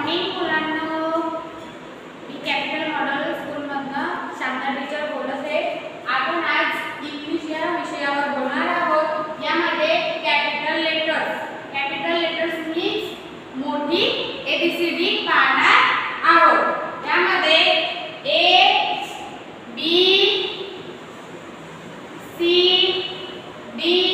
Morning मुलांनो, मी capital model स्कूलमधनं शांता टीचर बोलत आहे। आपण आज इंग्लिश या विषयावर बोलणार आहोत। यामध्ये कॅपिटल लेटर्स मीन्स मोठी एबीसीडी पाहणार आहोत। यामध्ये A B C D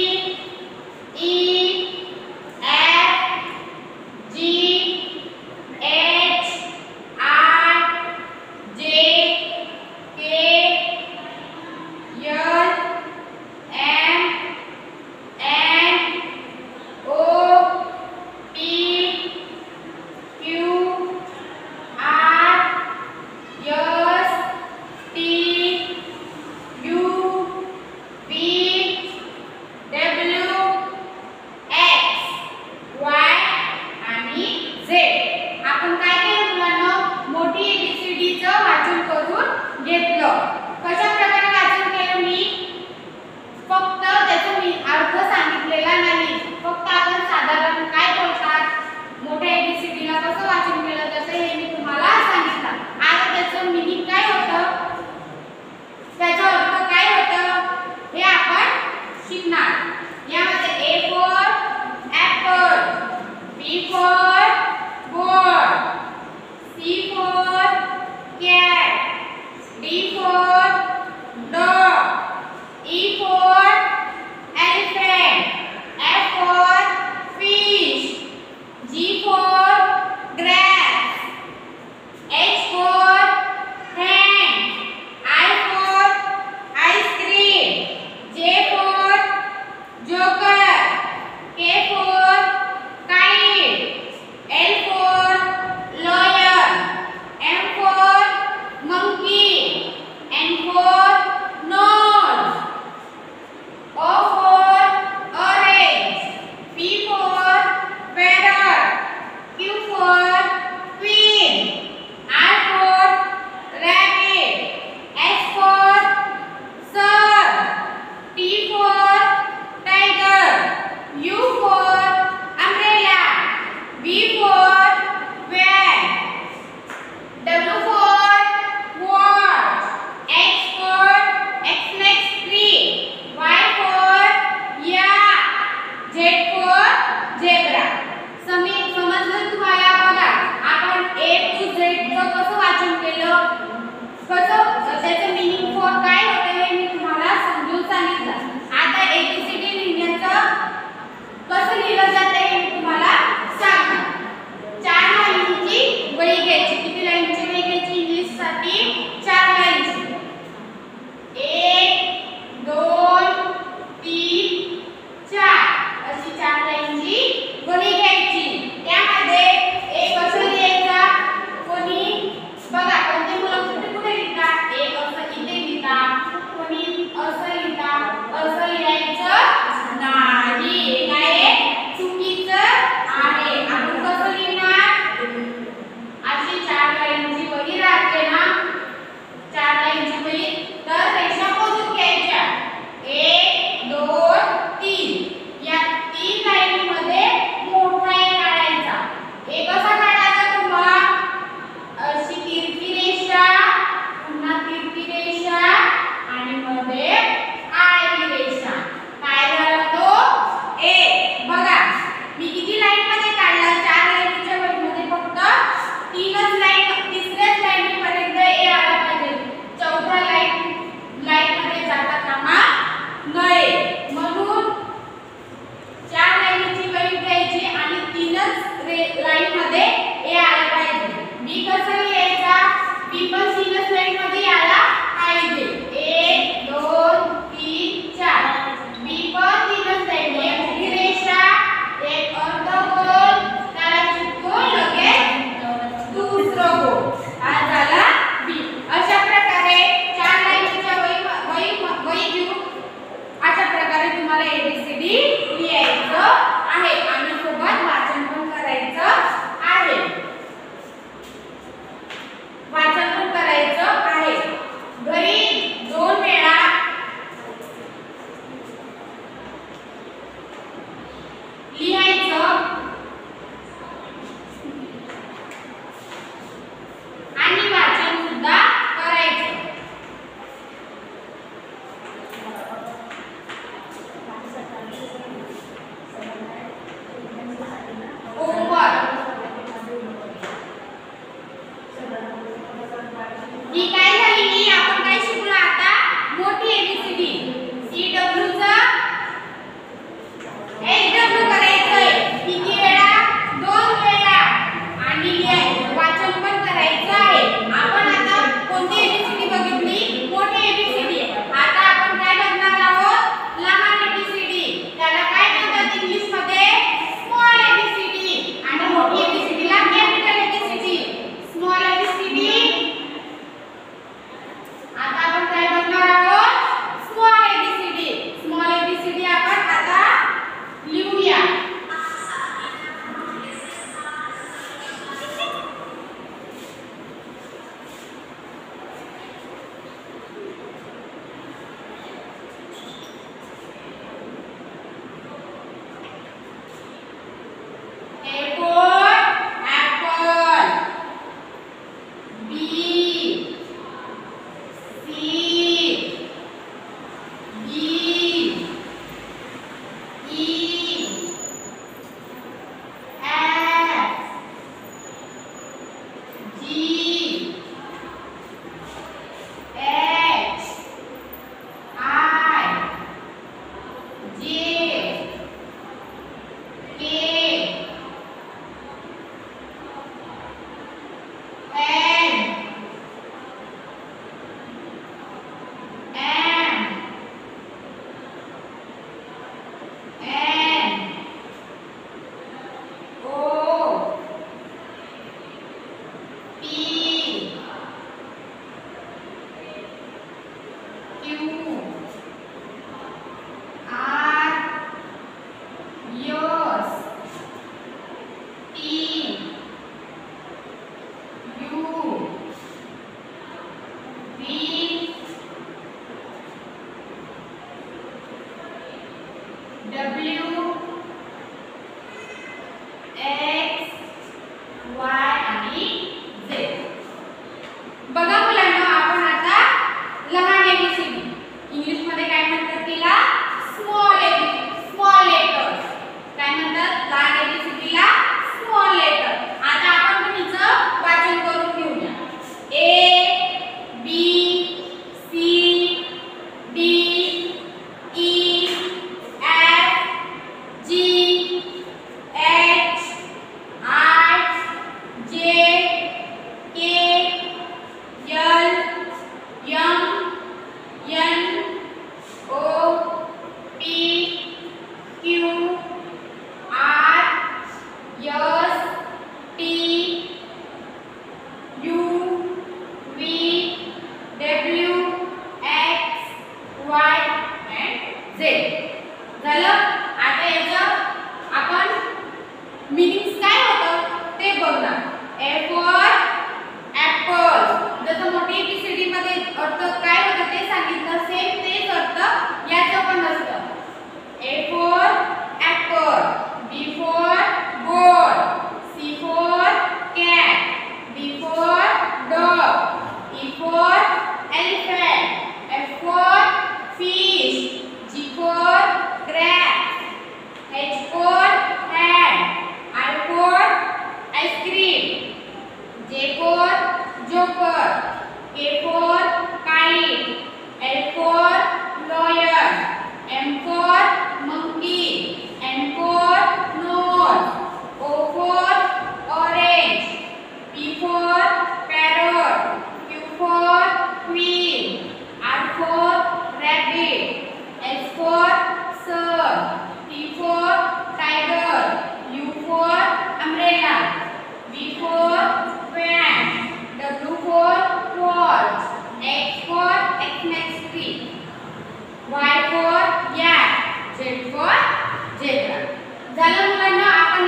next tree. Y for yak, Z for zebra. झालं मुलांना, आपण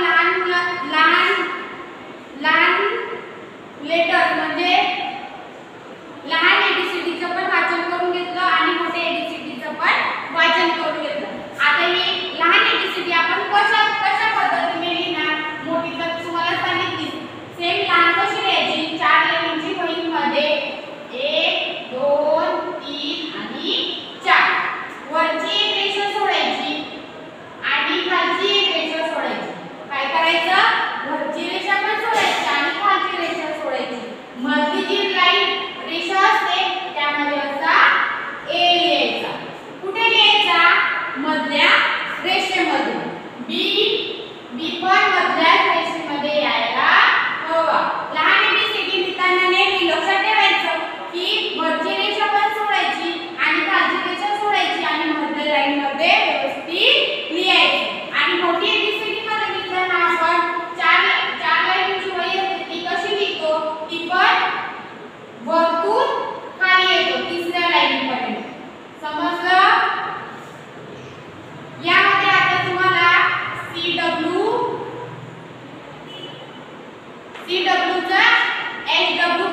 लहान लेटर म्हणजे लहान एबीसीडीचं पण वाचन करून घेतलं आणि मोठ्या एबीसीडीचं पण वाचन करून घेतलं. आता ही लहान एबीसीडी आपण कशा पद्धतीने लिहिणार, मोठी तर तुम्हाला सांगितली. सेम लहान कशी लिहायची, 4 लाईनची वहीमध्ये 1 2 3 आणि 4. वरची एक रेषा सोडायची आणि खालची एक रेषा सोडायची. काय करायचं, वरची रेषा पण सोडायची आणि खालची रेषा सोडायची. मधली जी लाईन रेषा असते त्यामध्ये असा ए लिहायचा. कुठे लिहायचा, मधल्या रेषेमध्ये. बी पण मधल्या रेषेमध्ये यायला हवा. लहान एबीसीडी लिहिताना नेहमी लक्षात ठेवायचं की वरची रेषा पण सोडायची आणि खालची रेषा सोडायची आणि मधल्या लाईन मध्ये व्यवस्थित लिहायचं. आणि मोठी एबीसीडी मध्ये लिहिताना आपण 4 लाईनची वही असते ती कशी लिहितो, ती पण वरतून खाली येतो 3ऱ्या लाईन पर्यंत. समजलं? यामध्ये आता तुम्हाला CW चा HW